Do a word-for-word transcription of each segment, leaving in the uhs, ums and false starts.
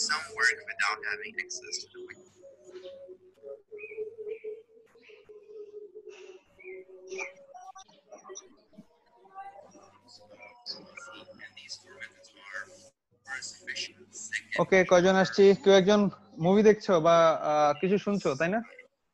some work without having access to the window. And these four methods are first efficient, second. ওকে, কয়জন আসছি? কেউ একজন movie দেখছো বা কিছু শুনছো, তাই না?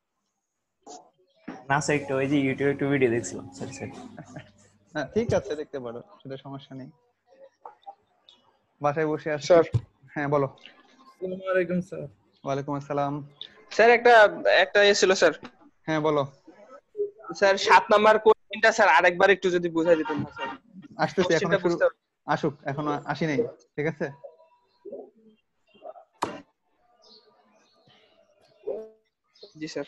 না স্যার, একটু ওই যে ইউটিউবে একটু ভিডিও দেখছিলাম। Sorry sir. হ্যাঁ ঠিক আছে, দেখতে পারো, সেটা সমস্যা নেই। বাসায় বসে আছি। স্যার হ্যাঁ বলো। আসসালামু আলাইকুম স্যার। ওয়ালাইকুম আসসালাম। স্যার একটা একটা এ ছিল স্যার। হ্যাঁ বলো স্যার সাত নাম্বার কোশ্চেনটা স্যার আরেকবার একটু যদি বুঝাই দিতেন না স্যার। আসতেছি, এখনো শুরু আসুক, এখনো আসি নাই, ঠিক আছে? জি স্যার।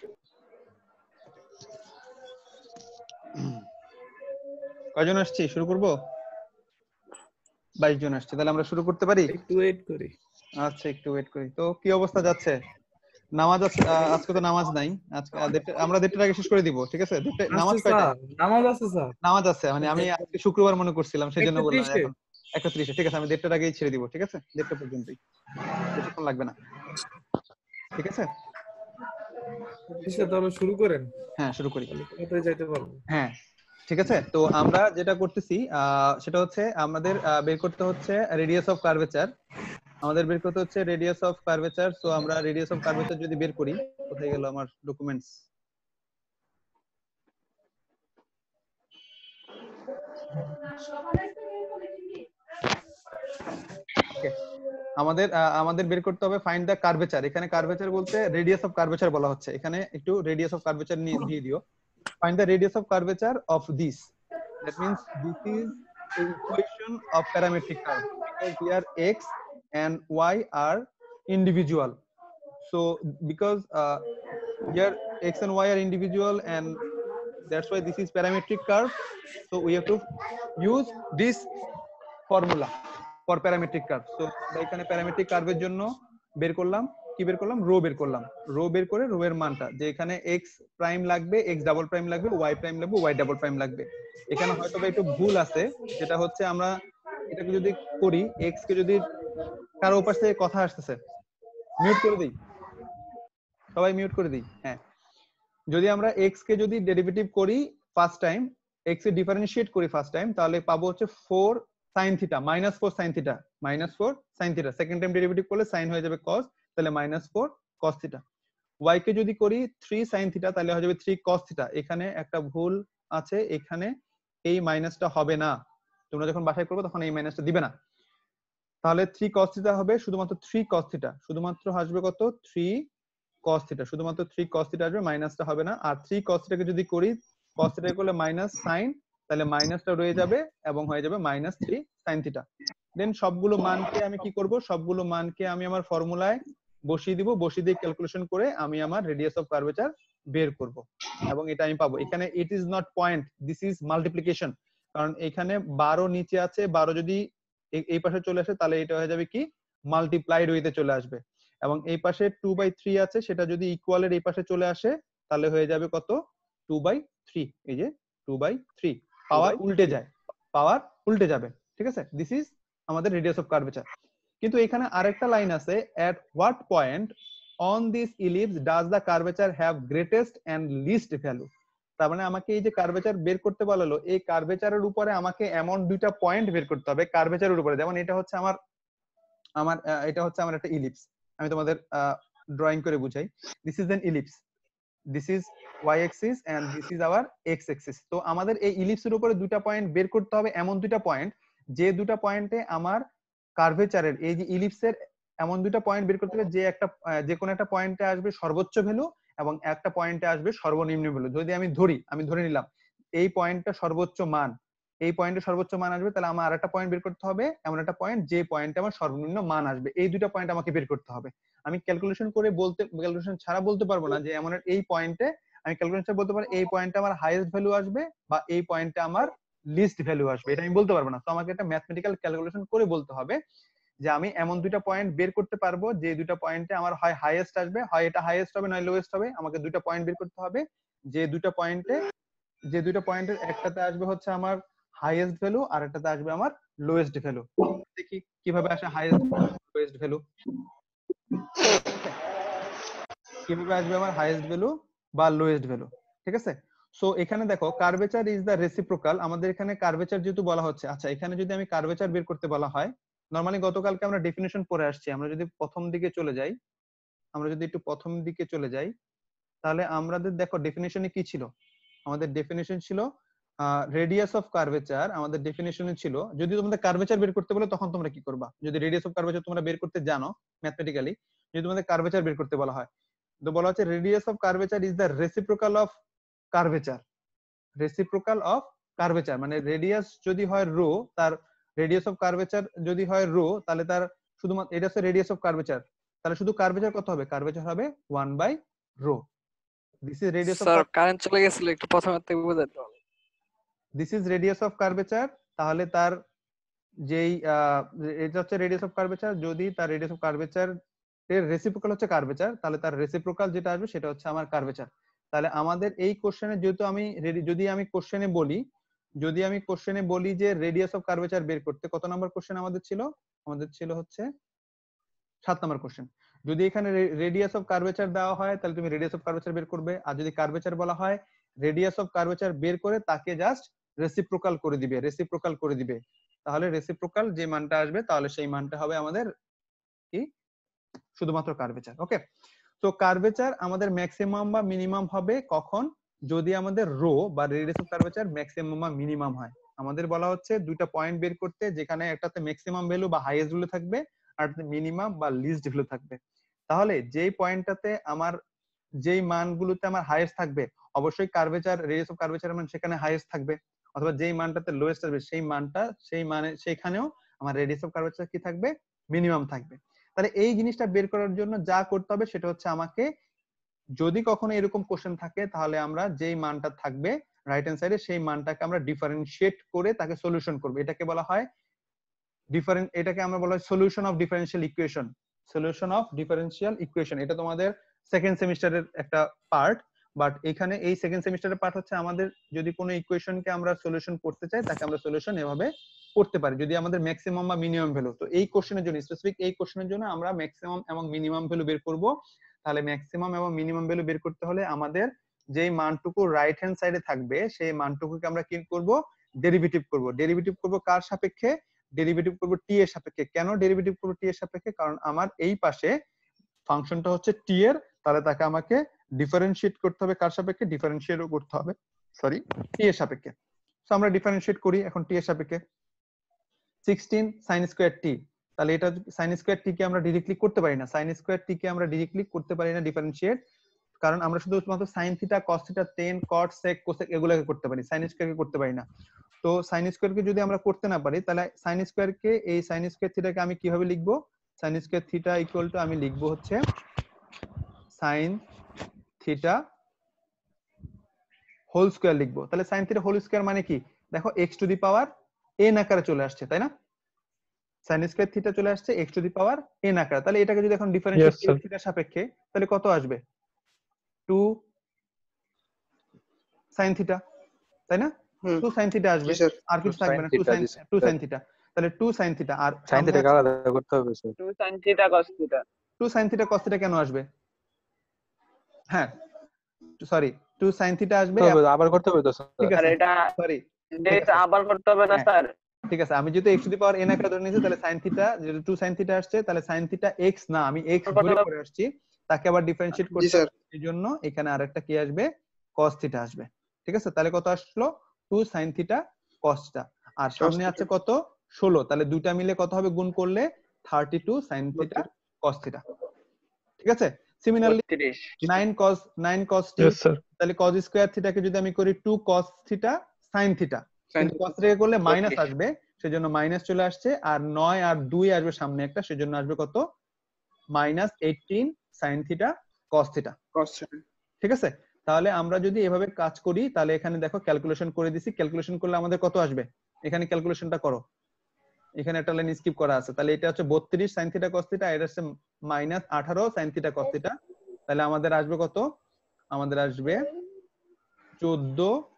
কয়জন আসছি? শুরু করব? বাইশ জন আসছে, তাহলে আমরা শুরু করতে পারি? একটু ওয়েট করি। আচ্ছা একটু ওয়েট করি। তো কি অবস্থা যাচ্ছে? নামাজ আছে আজকে? তো নামাজ নাই আজকে, আমরা দেড়টার আগে শেষ করে দিব, ঠিক আছে? নামাজ কয়টা? নামাজ আছে স্যার। নামাজ আছে, মানে আমি আজকে শুক্রবার মনে করছিলাম, সেজন্য বললাম। এখন একটা ত্রিশ, ঠিক আছে, আমি দেড়টার আগেই ছেড়ে দিব, ঠিক আছে? দেড়টা পর্যন্তই, বেশিক্ষণ লাগবে না, ঠিক আছে? তাহলে শুরু করেন। হ্যাঁ শুরু করি। কোথায় যাইতে পারবো? হ্যাঁ ঠিক আছে। তো আমরা যেটা করতেছি সেটা হচ্ছে আমাদের বের করতে হচ্ছে রেডিয়াস অফ কার্ভেচার। আমাদের বের করতে হচ্ছে রেডিয়াস অফ কার্ভেচার। সো আমরা রেডিয়াস অফ কার্ভেচার যদি বের করি, কোথায় গেল আমার ডকুমেন্টস? আমাদের আমাদের বের করতে হবে ফাইন্ড দ্য কার্ভেচার। এখানে কার্ভেচার বলতে রেডিয়াস অফ কার্ভেচার বলা হচ্ছে। এখানে একটু রেডিয়াস অফ কার্ভেচার দিয়ে দিও। Find the radius of curvature of this. That means this is the equation of parametric curve, because here x and y are individual. So because uh, here x and y are individual, and that's why this is parametric curve. So we have to use this formula for parametric curve. So এখানে parametric curve এর জন্য বের করলাম কি বের করলাম rho বের করলাম। রো বের করে রো এর মানটা, যে এখানে x প্রাইম লাগবে, x ডাবল প্রাইম লাগবে, y প্রাইম লাগবে, y ডাবল প্রাইম লাগবে। এখানে হয়তো বা একটু ভুল আছে, যেটা হচ্ছে আমরা এটাকে যদি করি, x কে যদি কারো উপর থেকে কথা আসতেছে, মিউট করে দেই, সবাই মিউট করে দেই। হ্যাঁ, যদি আমরা x কে যদি ডেরিভেটিভ করি ফার্স্ট টাইম, x এ ডিফারেন্সিয়েট করি ফার্স্ট টাইম, তাহলে পাবো হচ্ছে four sin theta minus four sin theta minus four sin theta. Second time derivative করলে sin হয়ে যাবে cos, তাহলে minus four cos theta. y কে যদি করি three sin থিটা, তাহলে হয়ে যাবে three cos থিটা। এখানে একটা ভুল আছে, এখানে এই মাইনাসটা হবে না, তোমরা যখন বাসায় করবে তখন এই মাইনাসটা দিবে না। তাহলে three cos থিটা হবে শুধুমাত্র three cos থিটা, শুধুমাত্র আসবে কত? three cos থিটা, শুধুমাত্র three cos থিটা আসবে, মাইনাসটা হবে না। আর three cos থিটাকে যদি করি, cos থিটা করলে মাইনাস sin, তাহলে মাইনাসটা রয়ে যাবে এবং হয়ে যাবে minus three sin theta. Then সবগুলো মানকে আমি কি করব? সবগুলো মানকে আমি আমার ফর্মুলায় বসিয়ে দিব, বসিয়ে দিয়ে ক্যালকুলেশন করে আমি আমার রেডিয়াস অফ কার্ভেচার বের করব, এবং এটা আমি পাবো। এখানে it is not point, this is multiplication. কারণ এখানে বারো নিচে আছে, বারো যদি এই পাশে চলে আসে, তাহলে এটা হয়ে যাবে কি মাল্টিপ্লাইড ওয়েতে চলে আসবে। এবং এই পাশে টু বাই থ্রি আছে, সেটা যদি ইকুয়ালের এই পাশে চলে আসে, তাহলে হয়ে যাবে কত? Two by three. এই যে টু বাই থ্রি, পাওয়ার উল্টে যায়, পাওয়ার উল্টে যাবে, ঠিক আছে? দিস ইজ আমাদের রেডিয়াস অফ কার্ভেচার। কিন্তু এখানে আরেকটা লাইন আছে, at what point on this ellipse does the curvature have greatest and least value. তার মানে আমাকে এই যে কার্ভেচার বের করতে বললো, এই কার্ভেচারের উপরে আমাকে এমন দুইটা পয়েন্ট বের করতে হবে কার্ভেচারের উপরে। যেমন এটা হচ্ছে আমার আমার এটা হচ্ছে আমার একটা ইলিপস, আমি তোমাদের ড্রয়িং করে বুঝাই। This is an ellipse, this is y axis and this is our x axis. তো আমাদের এই ইলিপসের উপরে দুটো পয়েন্ট বের করতে হবে, এমন দুটো পয়েন্ট যে দুটো পয়েন্টে আমার কার্ভেচারের এই যে ইলিপসের এমন দুটো পয়েন্ট বের করতে হবে, যে একটা যে কোনো একটা পয়েন্টে আসবে সর্বোচ্চ ভ্যালু এবং একটা পয়েন্টে আসবে সর্বনিম্ন ভ্যালু। যদি আমি ধরি, আমি ধরে নিলাম এই পয়েন্টটা সর্বোচ্চ মান, এই পয়েন্টে সর্বোচ্চ মান আসবে, তাহলে আমার আরেকটা পয়েন্ট বের করতে হবে, এমন একটা পয়েন্ট যে পয়েন্টে আমার সর্বনিম্ন মান আসবে। এই দুটো পয়েন্ট আমাকে বের করতে হবে। আমি ক্যালকুলেশন করে বলতে, ক্যালকুলেশন ছাড়া বলতে পারবো না যে এমন এই পয়েন্টে, আমি ক্যালকুলেশন বলতে পারি এই পয়েন্টে আমার হাইয়েস্ট ভ্যালু আসবে বা এই পয়েন্টে আমার লিস্ট ভ্যালু আসবে, এটা আমি বলতে পারবো না। তো আমাকে একটা ম্যাথমেটিক্যাল ক্যালকুলেশন করে বলতে হবে যে আমি এমন দুইটা পয়েন্ট বের করতে পারবো যে দুইটা পয়েন্টে আমার হয় হাইয়েস্ট আসবে, হয় এটা হাইয়েস্ট হবে নয় লোয়েস্ট হবে। আমাকে দুইটা পয়েন্ট বের করতে হবে, যে দুইটা পয়েন্টে যে দুইটা পয়েন্টের একটাতে আসবে হচ্ছে আমার হাইয়েস্ট ভ্যালু আর একটাতে আসবে আমার লোয়েস্ট ভ্যালু। দেখি কিভাবে আসে হাইয়েস্ট লোয়েস্ট ভ্যালু। কিভাবে আসবে আমার হাইয়েস্ট ভ্যালু বা লোয়েস্ট ভ্যালু, ঠিক আছে। সো এখানে দেখো কার্ভেচার ইজ দা রেসিপ্রোকাল, আমাদের এখানে কার্ভেচার যেহেতু বলা হচ্ছে, আচ্ছা এখানে যদি আমি কার্ভেচার বের করতে বলা হয়, নরমালি গতকালকে আমরা ডেফিনিশন পড়ে আসছি, আমরা যদি প্রথম দিকে চলে যাই, আমরা যদি একটু প্রথম দিকে চলে যাই, তাহলে আমাদের দেখো ডেফিনিশনে কি ছিল, আমাদের ডেফিনিশন ছিল রেডিয়াস অফ কার্ভেচার, আমাদের ডেফিনিশনে ছিল যদি তোমাদের কার্ভেচার বের করতে বলে তখন তোমরা কি করবা, যদি রেডিয়াস অফ কার্ভেচার তোমরা বের করতে জানো ম্যাথমেটিক্যালি, যদি তোমাদের কার্ভেচার বের করতে বলা হয়, তো বলা হচ্ছে radius of curvature is the reciprocal of curvature, reciprocal of curvature মানে রেডিয়াস যদি হয় রো, তার রেডিয়াস অফ কার্ভেচার যদি হয় রো, তাহলে তার শুধুমাত্র এটা হচ্ছে রেডিয়াস অফ কার্ভেচার, তাহলে শুধু কার্ভেচার কত হবে, কার্ভেচার হবে one by rho. This is radius of sir current চলে গেছিল একটু প্রথমে থেকে বুঝাতে হবে। This is radius of curvature, তাহলে তার যেই এটা হচ্ছে রেডিয়াস অফ কার্ভেচার, যদি তার রেডিয়াস অফ কার্ভেচার এর রেসিপ্রোকাল হচ্ছে কার্ভেচার, তাহলে তার রেসিপ্রোকাল যেটা আসবে সেটা হচ্ছে আমার কার্ভেচার। তাহলে আমাদের এই কোশ্চেনে যেহেতু আমি যদি আমি কোশ্চেনে বলি যদি আমি কোশ্চেনে বলি যে রেডিয়াস অফ কার্ভেচার বের করতে, কত নম্বর কোশ্চেন আমাদের ছিল, আমাদের ছিল হচ্ছে সাত নম্বর কোশ্চেন। যদি এখানে রেডিয়াস অফ কার্ভেচার দেওয়া হয় তাহলে তুমি রেডিয়াস অফ কার্ভেচার বের করবে, আর যদি কার্ভেচার বলা হয় রেডিয়াস অফ কার্ভেচার বের করে তাকে জাস্ট রেসিপ্রোকাল করে দিবে, রেসিপ্রোকাল করে দিবে, তাহলে রেসিপ্রোকাল যে মানটা আসবে তাহলে সেই মানটা হবে আমাদের কি শুধুমাত্র কার্ভেচার। ওকে, তো কার্ভেচার আমাদের ম্যাক্সিমাম বা মিনিমাম হবে কখন, যদি আমাদের রো বা রেডিয়াস অফ কার্ভেচার ম্যাক্সিমাম বা মিনিমাম হয়। আমাদের বলা হচ্ছে দুইটা পয়েন্ট বের করতে, যেখানে একটাতে ম্যাক্সিমাম ভ্যালু বা হাইয়েস্ট ভ্যালু থাকবে আর মিনিমাম বা লিস্ট ভ্যালু থাকবে। তাহলে যেই পয়েন্টটাতে আমার যেই মানগুলোতে আমার হাইয়েস্ট থাকবে অবশ্যই কার্ভেচার রেডিয়াস অফ কার্ভেচার মান সেখানে হাইয়েস্ট থাকবে, অথবা যেই মানটাতে লোয়েস্ট আসবে সেই মানটা সেই মানে সেইখানেও আমার রেডিয়াস অফ কার্ভেচার কি থাকবে, মিনিমাম থাকবে। তাহলে এই জিনিসটা বের করার জন্য যা করতে হবে সেটা হচ্ছে আমাকে, যদি কখনো এরকম কোশ্চেন থাকে তাহলে আমরা যেই মানটা থাকবে রাইট হ্যান্ড সাইডে সেই মানটাকে আমরা ডিফারেন্সিয়েট করে তাকে সলিউশন করব, এটাকে বলা হয় ডিফারেন্ট, এটাকে আমরা বলা হয় solution of differential equation, solution of differential equation. এটা তোমাদের সেকেন্ড সেমিস্টারের একটা পার্ট, বাট এখানে এই সেকেন্ড সেমিস্টারের পার্ট হচ্ছে আমাদের যদি কোনো ইকুয়েশনকে আমরা সলিউশন করতে চাই তাকে আমরা সলিউশন এভাবে করতে পারি যদি আমাদের ম্যাক্সিমাম বা মিনিমাম ভ্যালু। তো এই কোশ্চেনের জন্য স্পেসিফিক এই কোশ্চেনের জন্য আমরা ম্যাক্সিমাম এবং মিনিমাম ভ্যালু বের করব। তাহলে ম্যাক্সিমাম এবং মিনিমাম ভ্যালু বের করতে হলে আমাদের যেই মানটুকু রাইট হ্যান্ড সাইডে থাকবে সেই মানটুকুকে আমরা কি করব, ডেরিভেটিভ করব। ডেরিভেটিভ করব কার সাপেক্ষে, ডেরিভেটিভ করব টি এর সাপেক্ষে। কেন ডেরিভেটিভ করব টি এর সাপেক্ষে, কারণ আমার এই পাশে ফাংশনটা হচ্ছে টি এর, তাহলে তাকে আমাকে ডিফারেনশিয়েট করতে হবে কার সাপেক্ষে, ডিফারেনশিয়েটও করতে হবে সরি টি এর সাপেক্ষে। সো আমরা ডিফারেনশিয়েট করি এখন টি এর সাপেক্ষে, সিক্সটিন sin স্কয়ার টি, তাহলে এটা sin স্কয়ার টি কে আমরা ডাইরেক্টলি করতে পারি না, sin স্কয়ার টি কে আমরা ডাইরেক্টলি করতে পারি না ডিফারেনশিয়েট, কারণ আমরা শুধুমাত্র sin theta cos theta tan cot sec cosec এগুলোকে করতে পারি, sin স্কয়ার কে করতে পারি না। তো sin স্কয়ার কে যদি আমরা করতে না পারি তাহলে sin স্কয়ার কে এই sin স্কয়ার থিটাকে আমি কিভাবে লিখব, sin square theta equal to আমি লিখব হচ্ছে sin থিটা হোল স্কয়ার লিখব। তাহলে sin থিটা হোল স্কয়ার মানে কি, দেখো x to the power n আকারে চলে আসছে, তাই না, sin স্কয়ার থিটা চলে আসছে x to the power n আকারে। তাহলে এটাকে যদি এখন ডিফারেনশিয়েট করি থিটার সাপেক্ষে তাহলে কত আসবে, টু sin থিটা, তাই না, টু sin থিটা আসবে, আর কিছু থাকবে না, two sin two sin theta, তাহলে টু sin থিটা। আর sin থিটা আলাদা করতে হবে sir, two sin theta cos theta, two sin theta cos theta কেন আসবে, হ্যাঁ সরি টু sin থিটা আসবে, আবার করতে হবে তো ঠিক আর আছে এটা সরি এটা আবার করতে হবে না স্যার। ঠিক আছে, আমি যেহেতু x to the power n আকারে ধরে নিয়েছি তাহলে sin থিটা যেহেতু টু sin থিটা আসছে তাহলে sin থিটা x না আমি x ধরে করে আসছি, তাকে আবার ডিফারেনশিয়েট করতে হবে, এজন্য এখানে আরেকটা কি আসবে cos থিটা আসবে। ঠিক আছে, তাহলে কত আসলো, two sin theta cos theta, আর সামনে আছে কত ষোলো, তাহলে দুইটা মিলে কত হবে গুণ করলে thirty two sin theta cos theta. ঠিক আছে, similarly nine cos nine cos t, তাহলে cos স্কয়ার থিটাকে যদি আমি করি two cos theta sin theta, কিন্তু cos থেকে করলে মাইনাস আসবে সেজন্য মাইনাস চলে আসছে, আর নয় আর দুই আসবে সামনে একটা সেজন্য আসবে কত minus eighteen sin theta cos theta. ঠিক আছে, তাহলে আমরা যদি এভাবে কাজ করি তাহলে এখানে দেখো ক্যালকুলেশন করে দিছি, ক্যালকুলেশন করলে আমাদের কত আসবে, এখানে ক্যালকুলেশনটা করো, এখানে একটা লাইন স্কিপ করা আছে, তাহলে এটা হচ্ছে বত্রিশ sin থিটা cos থিটা, এটা হচ্ছে মাইনাস আঠারো sin থিটা cos থিটা, তাহলে আমাদের আসবে কত, আমাদের আসবে চোদ্দ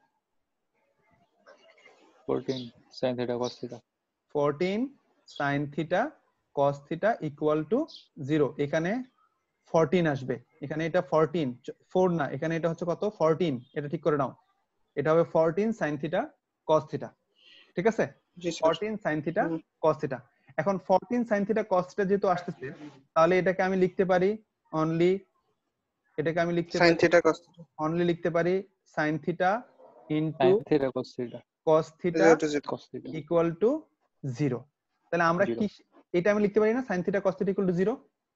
fourteen sin theta cos theta, fourteen sin theta cos theta equal to zero. এখানে চৌদ্দ আসবে, এখানে এটা চৌদ্দ, চার না, এখানে এটা হচ্ছে কত চৌদ্দ, এটা ঠিক করে নাও, এটা হবে চৌদ্দ sin থিটা cos থিটা, ঠিক আছে? জি স্যার চৌদ্দ sin থিটা cos থিটা। এখন চৌদ্দ sin থিটা cos থিটা যেহেতু আসতেছে, তাহলে এটাকে আমি লিখতে পারি অনলি, এটাকে আমি লিখতে sin পারি থিটা cos থিটা অনলি লিখতে পারি sin থিটা into sin theta cos theta cos theta zero to zero cos theta equal to zero. তাহলে আমরা Zero. কি এটা আমি লিখতে পারি না sin theta cos theta equal to zero?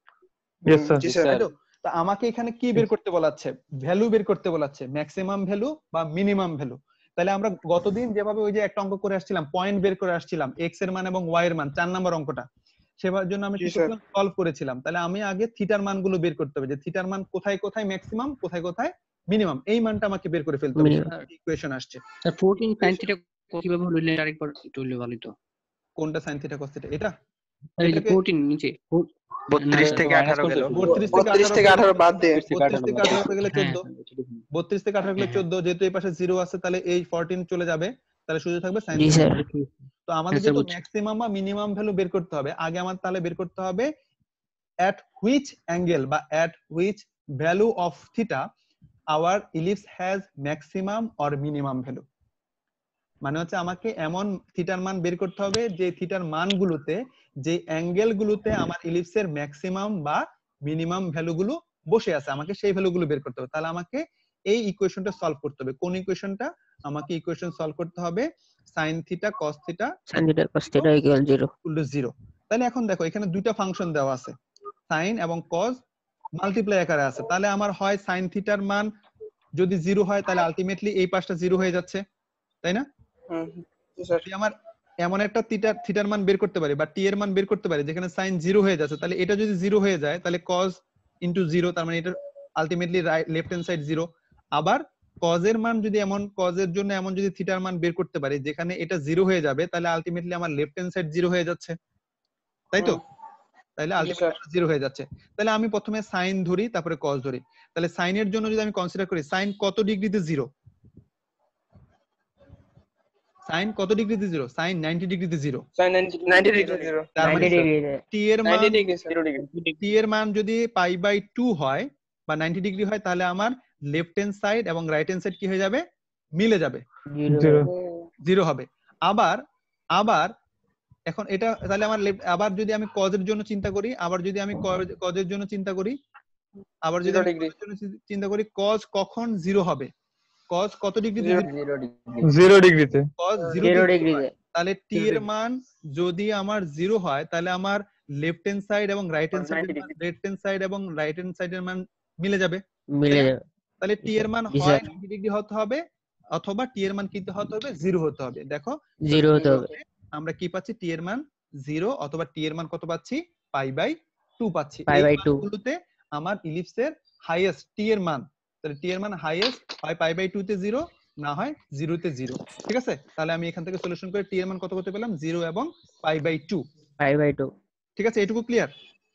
yes sir জি স্যার তাই তো? তো আমাকে এখানে কি বের করতে বলাচ্ছে? ভ্যালু বের করতে বলাচ্ছে, ম্যাক্সিমাম ভ্যালু বা মিনিমাম ভ্যালু। তাহলে আমরা গতদিন যেভাবে ওই যে একটা অঙ্ক করে আসছিলাম, পয়েন্ট বের করে আসছিলাম, x এর মান এবং y এর মান, চার নাম্বার অঙ্কটা, সেবার জন্য আমি জি কি স্যার। করলাম, সলভ করেছিলাম। তাহলে আমি আগে থিটার মানগুলো বের করতে হবে, যে থিটার মান কোথায় কোথায় ম্যাক্সিমাম, কোথায় কোথায় মিনিমাম, এই মানটা আমাকে বের করে ফেলতে হবে। ইকুয়েশন আসছে স্যার চৌদ্দ sin থিটা কিভাবে হলো এটা আরেকবার একটু বললে ভালো হতো। কোনটা sin থিটা cos থিটা? এটা স্যার এই যে এটাকে- চৌদ্দ নিচে বত্রিশ থেকে minus আঠারো গেল করতে হবে। বত্রিশ থেকে বত্রিশ থেকে আঠারো বাদ দিয়ে বত্রিশ থেকে আঠারো গেলে চোদ্দ, হ্যাঁ বত্রিশ থেকে আঠারো গেলে হ্যাঁ। চোদ্দ, যেহেতু এই পাশে জিরো আছে তাহলে এই চৌদ্দ চলে যাবে, তাহলে শুধু থাকবে sin জি থিটা। স্যার তো আমাদের হ্যাঁ, স্যার, যেহেতু বুঝছি। ম্যাক্সিমাম বা মিনিমাম ভ্যালু বের করতে হবে, আগে আমার তাহলে বের করতে হবে at which angle বা at which value of theta our ellipse has maximum or minimum value। মানে হচ্ছে আমাকে এমন থিটার মান বের করতে হবে যে থিটার মানগুলোতে, যে অ্যাঙ্গেল গুলোতে আমার ইলিপসের ম্যাক্সিমাম বা মিনিমাম ভ্যালু গুলো বসে আছে, আমাকে সেই ভ্যালু গুলো বের করতে হবে। তাহলে আমাকে এই ইকুয়েশনটা সলভ করতে হবে। কোন ইকুয়েশনটা? আমাকে ইকুয়েশন সলভ করতে হবে sin theta cos theta sin theta cos theta equal zero. Equal to zero. তাহলে এখন দেখো এখানে দুইটা ফাংশন দেওয়া আছে, sin এবং cos মাল্টিপ্লাই আকারে আছে। তাহলে আমার হয় sin থিটার মান যদি জিরো হয়, তাহলে আলটিমেটলি এই পাশটা জিরো হয়ে যাচ্ছে, তাই না? হুম জি স্যার যদি আমার এমন একটা থিটার থিটার মান বের করতে পারি বা টি এর মান বের করতে পারি যেখানে sin জিরো হয়ে যাচ্ছে, তাহলে এটা যদি জিরো হয়ে যায় তাহলে cos ইনটু জিরো, তার মানে এটা ultimately left hand side zero. আবার cos এর মান যদি এমন, cos এর জন্য এমন যদি থিটার মান বের করতে পারি যেখানে এটা জিরো হয়ে যাবে, তাহলে আলটিমেটলি আমার লেফট হ্যান্ড সাইড জিরো হয়ে যাচ্ছে, তাই তো? তাহলে আলটিমেটলি জিরো হয়ে যাচ্ছে। তাহলে আমি প্রথমে sin ধরি, তারপরে cos ধরি। তাহলে sin এর জন্য যদি আমি কনসিডার করি, sin কত ডিগ্রিতে জিরো? sin কত ডিগ্রিতে জিরো? sin নব্বই ডিগ্রিতে zero. sin ninety degree zero তার মানে নব্বই ডিগ্রি t এর মান, ninety degree zero degree t এর মান যদি পাই বাই টু হয় বা নব্বই ডিগ্রি হয়, তাহলে আমার লেফট হ্যান্ড সাইড এবং রাইট হ্যান্ড সাইড কি হয়ে যাবে? মিলে যাবে, জিরো। জিরো হবে। আবার আবার এখন এটা তাহলে আমার left- আবার যদি আমি cos এর জন্য চিন্তা করি, আবার যদি আমি cos এর জন্য চিন্তা করি, আবার যদি Zero আমি degree. cos এর জন্য চি- চিন্তা করি, cos কখন জিরো হবে? cos কত ডিগ্রিতে Zero. জিরো? জিরো ডিগ্রিতে cos জিরো জিরো ডিগ্রিতে। তাহলে t এর মান যদি আমার জিরো হয়, তাহলে আমার লেফট হ্যান্ড সাইড এবং right hand side, left hand side এবং রাইট হ্যান্ড সাইডের মান মিলে যাবে। মিলে যাবে। তাহলে t এর মান জি হয় স্যার। নব্বই ডিগ্রি হতে হবে, অথবা t এর মান কি হতে হবে? জিরো হতে হবে। দেখো জিরো হতে হবে। আমরা কি পাচ্ছি? t এর মান জিরো অথবা t এর মান কত পাচ্ছি? পাই বাই টু পাচ্ছি। পাই এই বাই টু। মানগুলোতে আমার ইলিপসের হাইয়েস্ট t এর মান, তাহলে t এর মান হাইয়েস্ট হয় পাই বাই টু তে জিরো, না হয় জিরো তে জিরো। ঠিক আছে? তাহলে আমি এখান থেকে সলিউশন করে t এর মান কত করতে পেলাম? জিরো এবং pi by two. Pi by two. ঠিক আছে? এটুকু ক্লিয়ার?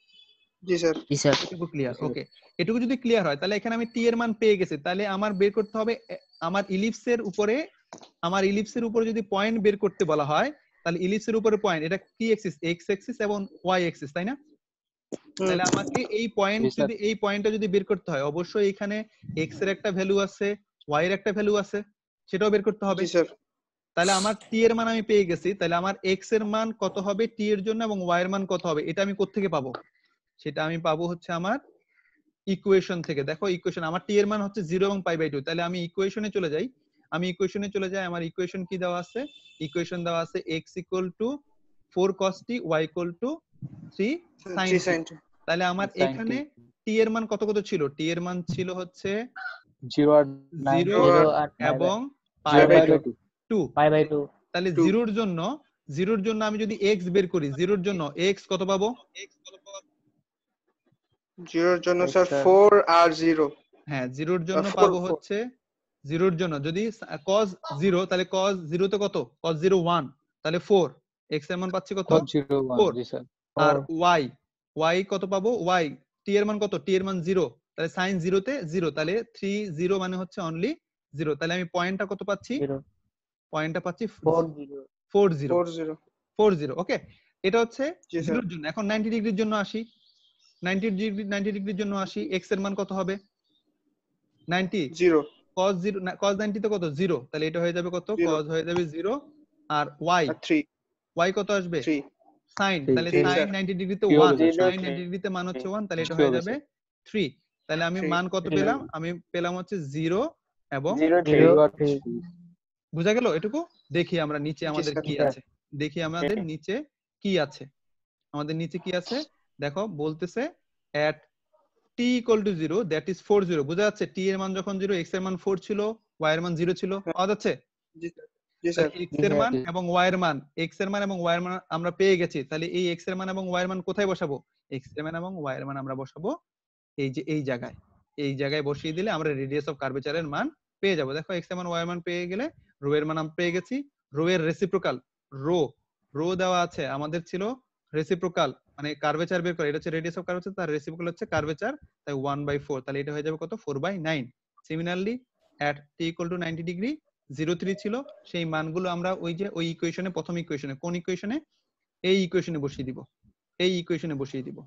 জি স্যার জি স্যার। এটুকু ক্লিয়ার, ওকে। এটুকু যদি ক্লিয়ার হয়, তাহলে এখানে আমি t এর মান পেয়ে গেছি। তাহলে আমার বের করতে হবে এ, আমার ইলিপসের উপরে, আমার ইলিপসের উপরে যদি পয়েন্ট বের করতে বলা হয়, তাহলে ইলিপসের উপরে পয়েন্ট, এটা কি এক্সিস? এক্স এক্সিস এবং ওয়াই এক্সিস, তাই না? তাহলে আমাকে এই পয়েন্ট Yes, sir. যদি এই পয়েন্টটা যদি বের করতে হয়, অবশ্যই এখানে এক্স এর একটা ভ্যালু আছে, ওয়াই এর একটা ভ্যালু আছে, সেটাও বের করতে হবে। জি স্যার তাহলে আমার টি এর মান আমি পেয়ে গেছি, তাহলে আমার এক্স এর মান কত হবে টি এর জন্য এবং ওয়াই এর মান কত হবে, এটা আমি কোত্থেকে পাবো? সেটা আমি পাবো হচ্ছে আমার ইকুয়েশন থেকে। দেখো ইকুয়েশন, আমার টি এর মান হচ্ছে জিরো এবং পাই বাই টু। তাহলে আমি ইকুয়েশনে চলে যাই, আমি ইকুয়েশনে চলে যাই। আমার ইকুয়েশন কি দেওয়া আছে? ইকুয়েশন দেওয়া আছে x equal to four cos t, y equal to three sin জি t। sin তাহলে আমার sin t। এখানে টি এর মান কত কত ছিল? টি এর মান ছিল হচ্ছে জিরো আর নাইন জিরো জিরো আর এবং pi zero by by two two. Pi by two. তাহলে Two. জিরোর জন্য, জিরোর জন্য আমি যদি x বের করি, জিরোর জন্য x কত পাবো? জিরোর জন্য Yes, স্যার sir. ফোর আর জিরো হ্যাঁ, জিরোর জন্য four, পাবো four. হচ্ছে, জিরোর জন্য যদি cos জিরো, তাহলে cos জিরো তে কত? cos জিরো ওয়ান, তাহলে ফোর। x এর মান পাচ্ছি কত? cos zero one four। জি স্যার। আর y, y কত পাবো? y t এর মান কত? t এর মান জিরো, তাহলে sin জিরো তে জিরো, তাহলে থ্রি জিরো মানে হচ্ছে অনলি জিরো। তাহলে আমি পয়েন্টটা কত পাচ্ছি? জিরো। পয়েন্টটা পাচ্ছি four zero. Four zero. Four zero four zero, okay. এটা হচ্ছে জি স্যার জিরোর জন্য। এখন নাইনটি ডিগ্রির জন্য আসি। নাইনটি ডিগ্রি নাইনটি ডিগ্রির জন্য আসি, এক্স এর মান কত হবে? Ninety zero cos zero cos ninety তো কত? জিরো, তাহলে এটা হয়ে যাবে কত? Zero. cos হয়ে যাবে জিরো, আর y আর থ্রি y কত আসবে? থ্রি sin, Three, তাহলে three, sin sir. নাইনটি ডিগ্রিতে Three ওয়ান, হবে, sir. sin নাইনটি ডিগ্রিতে মান হচ্ছে ওয়ান, তাহলে এটা Three হয়ে হবে, যাবে থ্রি। তাহলে আমি Three. মান কত এটা পেলাম? আমি পেলাম হচ্ছে জিরো এবং জিরো জিরো থ্রি আর three। বুঝা গেল এটুকু? দেখি আমরা নিচে আমাদের sir. কি আছে, দেখি আমাদের নিচে কি আছে। আমাদের নিচে কি আছে দেখো, বলতেছে at t equal to zero that is four zero। বুঝা যাচ্ছে? t এর মান যখন জিরো, x এর মান ফোর ছিল, y এর মান জিরো ছিল, পাওয়া যাচ্ছে? জি জি স্যার x এর মান এবং y এর মান, x এর মান এবং y এর মান আমরা পেয়ে গেছি। তাহলে এই x এর মান এবং y এর মান কোথায় বসাবো? x এর মান এবং y এর মান আমরা বসাবো এই যে এই জায়গায়, এই জায়গায় বসিয়ে দিলে আমরা রেডিয়াস অফ কার্ভেচারের মান পেয়ে যাব। দেখো x এর মান y এর মান পেয়ে গেলে রো এর মান আমরা পেয়ে গেছি। রো এর রেসিপ্রোকাল, রো রো দেওয়া আছে, আমাদের ছিল রেসিপ্রোকাল মানে কার্ভেচার বের করে, এটা হচ্ছে রেডিয়াস অফ কার্ভেচার, তার রেসিপ্রোকাল হচ্ছে কার্ভেচার, তাই ওয়ান বাই ফোর, তাহলে এটা হয়ে যাবে কত? Four by nine. Similarly at t equal to ninety degree zero three ছিল, সেই মানগুলো আমরা ওই যে ওই ইকুয়েশনে, প্রথম ইকুয়েশনে, কোন ইকুয়েশনে? এই ইকুয়েশনে বসিয়ে দিব, এই ইকুয়েশনে বসিয়ে দিব।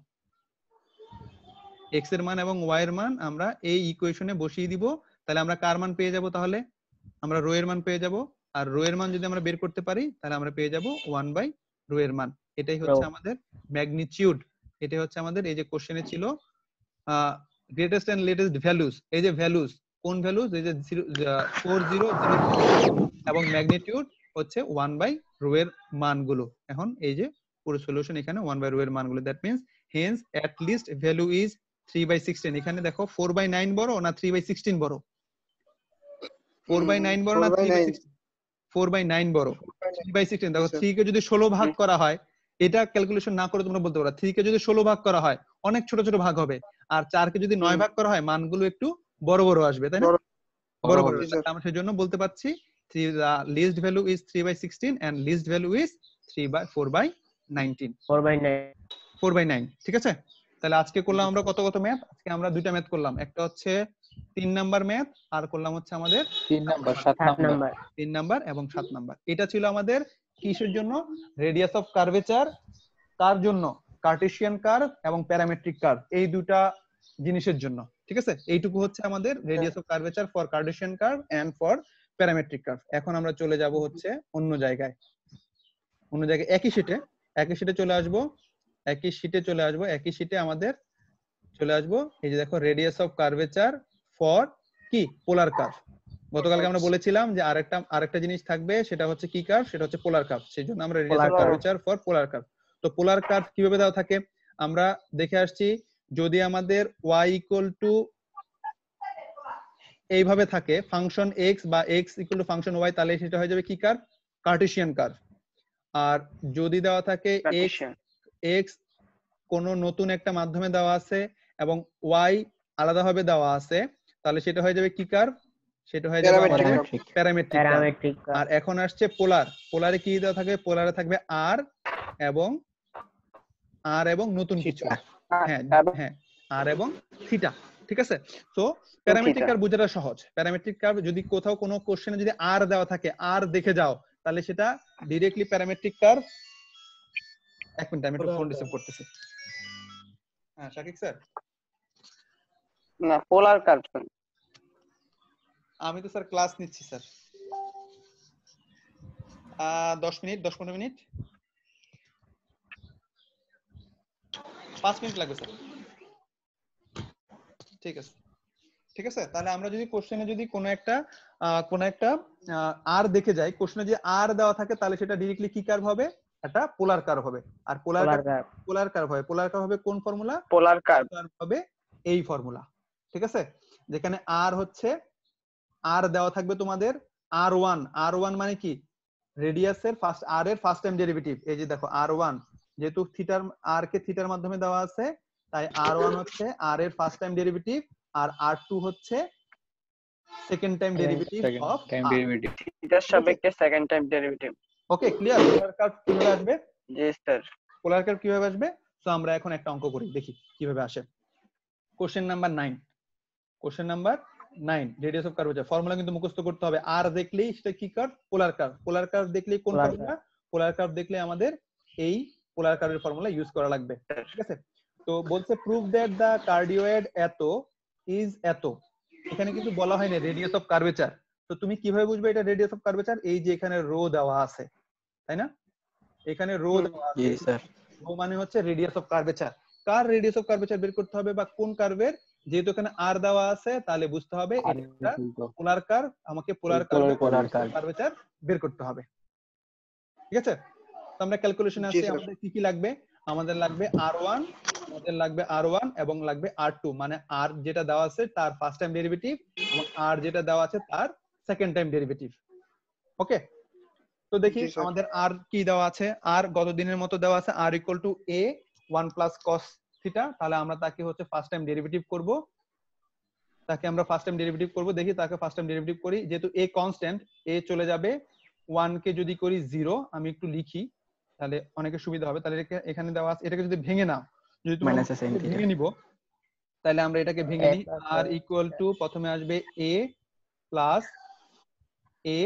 x এর মান এবং y এর মান আমরা এই ইকুয়েশনে বসিয়ে দিব। তাহলে আমরা কার মান পেয়ে যাব? তাহলে আমরা রো এর মান পেয়ে যাব, আর রো এর মান যদি আমরা বের করতে পারি তাহলে আমরা পেয়ে যাব ওয়ান বাই রো এর মান। এটাই হচ্ছে আমাদের ম্যাগনিটিউড। এটাই হচ্ছে আমাদের এই যে কোশ্চেনে ছিল গ্রেটেস্ট এন্ড লেটেস্ট ভ্যালুস। এই যে ভ্যালুস, কোন ভ্যালুস? এই যে ফোর জিরো জিরো এবং ম্যাগনিটিউড হচ্ছে ওয়ান বাই রো এর মানগুলো। এখন এই যে পুরো সলিউশন এখানে ওয়ান বাই রো এর মানগুলো, that means hence at least value is three by sixteen. এখানে দেখো ফোর বাই নাইন বড় না থ্রি বাই সিক্সটিন বড়? ফোর বাই নাইন বড় না three by sixteen? Four by nine বড়, থ্রি বাই সিক্সটিন। দেখো থ্রি কে যদি ষোলো ভাগ করা হয়, এটা ক্যালকুলেশন না করে তোমরা বলতে পারো থ্রি কে যদি ষোলো ভাগ করা হয় অনেক ছোট ছোট ভাগ হবে, আর চার কে যদি নয় ভাগ করা হয় মানগুলো একটু বড় বড় আসবে, তাই না? বড় বড়। আমরা সেজন্য বলতে পারছি three least value is three by sixteen and least value is three by four by nineteen, four by nine four by nine. ঠিক আছে, তাহলে আজকে করলাম আমরা কত কত ম্যাথ? আজকে আমরা দুইটা ম্যাথ করলাম, একটা হচ্ছে তিন নাম্বার ম্যাথ, আর করলাম হচ্ছে আমাদের তিন নাম্বার, সাত নাম্বার। তিন নাম্বার এবং সাত নাম্বার। এটা ছিল আমাদের কিসের জন্য? রেডিয়াস অফ কার্ভেচার কার জন্য? কার্টেসিয়ান কার্ভ এবং প্যারামেট্রিক কার্ভ, এই দুটা জিনিসের জন্য। ঠিক আছে, এইটুকু হচ্ছে আমাদের radius of curvature for Cartesian curve and for parametric curve. এখন আমরা চলে যাব হচ্ছে অন্য জায়গায়, অন্য জায়গায় একই শিটে, একই শিটে চলে আসব, একই শিটে চলে আসব, একই শিটে আমাদের চলে আসব। এই যে দেখো রেডিয়াস অফ কার্ভেচার ফর কি? Polar curve. গতকালকে আমরা বলেছিলাম যে আরেকটা আরেকটা জিনিস থাকবে, সেটা হচ্ছে কি কার্ভ? সেটা হচ্ছে পোলার কার্ভ। সেজন্য আমরা radius of curvature for polar curve. তো পোলার কার্ভ কিভাবে দেওয়া থাকে আমরা দেখে আসছি। যদি আমাদের y ইকুয়াল টু এইভাবে থাকে, ফাংশন x বা x equal to function y, তাহলে সেটা হয়ে যাবে কি কার্ভ? Cartesian curve. আর যদি দেওয়া থাকে x x কোন নতুন একটা মাধ্যমে দেওয়া আছে এবং y আলাদাভাবে দেওয়া আছে, তাহলে সেটা হয়ে যাবে কি কার্ভ? সেটা হয়ে যাবে প্যারামেট্রিক কার্ভ। আর এখন আসছে পোলার। পোলারে কি দেওয়া থাকবে? পোলারে থাকবে r এবং r এবং নতুন কিছু, হ্যাঁ হ্যাঁ r এবং থিটা। ঠিক আছে, তো প্যারামেট্রিক কার্ভ বোঝাটা সহজ। প্যারামেট্রিক কার্ভ যদি কোথাও কোনো কোশ্চেনে যদি r দেওয়া থাকে, r দেখে যাও, তাহলে সেটা ডাইরেক্টলি প্যারামেট্রিক কার্ভ। এক মিনিট আমি একটু ফোন রিসিভ করতেছি। হ্যাঁ শাকিব স্যার, না পোলার কার্ভ। আমি তো স্যার ক্লাস নিচ্ছি স্যার। আহ দশ মিনিট, দশ পনেরো মিনিট, পাঁচ মিনিট লাগবে স্যার। ঠিক আছে, ঠিক আছে। তাহলে আমরা যদি কোশ্চেনে যদি কোনো একটা কোনো একটা আর দেখে যাই, কোশ্চেনে যদি আর দেওয়া থাকে, তাহলে সেটা ডাইরেক্টলি কি কার্ভ হবে? একটা পোলার কার্ভ হবে। আর পোলার কার্ভ পোলার কার্ভ হবে পোলার কার্ভ হবে কোন ফর্মুলা? পোলার কার্ভ হবে এই ফর্মুলা। ঠিক আছে, যেখানে আর হচ্ছে আর দেওয়া থাকবে তোমাদের আর ওয়ান। আর ওয়ান মানে কি? রেডিয়াসের ফার্স্ট আর এর ফার্স্ট টাইম ডেরিভেটিভ। এই যে দেখো আর ওয়ান, যেহেতু থিটার আর কে থিটার মাধ্যমে দেওয়া আছে, তাই আর ওয়ান হচ্ছে আর এর ফার্স্ট টাইম ডেরিভেটিভ, আর আর টু হচ্ছে second time derivative of time derivative, থিটার সাপেক্ষে second time derivative. Okay, clear? Polar curve কিভাবে আসবে? জি স্যার, পোলার কার্ভ কিভাবে আসবে? সো আমরা এখন একটা অঙ্ক করি, দেখি কিভাবে আসে। Question number nine, question number nine, radius of curvature. Formula কিন্তু মুখস্থ করতে হবে। আর দেখলেই সেটা কি curve? Polar curve. Polar curve দেখলেই কোন ফর্মুলা? পোলার কার্ভ দেখলে আমাদের এই পোলার কার্ভের ফর্মুলা ইউজ করা লাগবে। ঠিক আছে, তো বলছে প্রুভ দ্যাট দা কার্ডিওয়েড এত ইজ এত, এখানে কিন্তু বলা হয়নি রেডিয়াস অফ কার্ভেচার। তো তুমি কিভাবে বুঝবে এটা রেডিয়াস অফ কার্ভেচার? এই যে এখানে রো দেওয়া আছে, তাই না? এখানে রো দেওয়া আছে, জি স্যার। রো মানে হচ্ছে রেডিয়াস অফ কার্ভেচার। কার রেডিয়াস অফ কার্ভেচার বের করতে হবে বা কোন কার্ভের? যেহেতু এখানে আর দেওয়া আছে তাহলে বুঝতে হবে এটা একটা পোলার কার্ভ, আমাকে পোলার কার্ভেচার বের করতে হবে। ঠিক আছে, তো আমরা ক্যালকুলেশনে আসি। আমাদের কি কি লাগবে? আমাদের লাগবে আর ওয়ান, আমাদের লাগবে আর ওয়ান এবং লাগবে আর টু, মানে আর যেটা দেওয়া আছে তার ফার্স্ট টাইম ডেরিভেটিভ এবং আর যেটা দেওয়া আছে তার সেকেন্ড টাইম ডেরিভেটিভ। ওকে, তো দেখি আমাদের আর কি দেওয়া আছে। আর গত দিনের মতো দেওয়া আছে r equal to a one plus cos theta. তাহলে আমরা তাকে হচ্ছে ফার্স্ট টাইম ডেরিভেটিভ করব, তাকে আমরা ফার্স্ট টাইম ডেরিভেটিভ করব। দেখি তাকে ফার্স্ট টাইম ডেরিভেটিভ করি। যেহেতু এ কনস্ট্যান্ট, এ চলে যাবে, ওয়ান কে যদি করি জিরো, আমি একটু লিখি তাহলে অনেকের সুবিধা হবে। তাহলে এখানে দেওয়া আছে, এটাকে যদি ভেঙে নাও, যদি তুমি ভেঙে নিব তাহলে আমরা এটাকে ভেঙে নিই। আর ইকুয়াল টু প্রথমে আসবে a plus a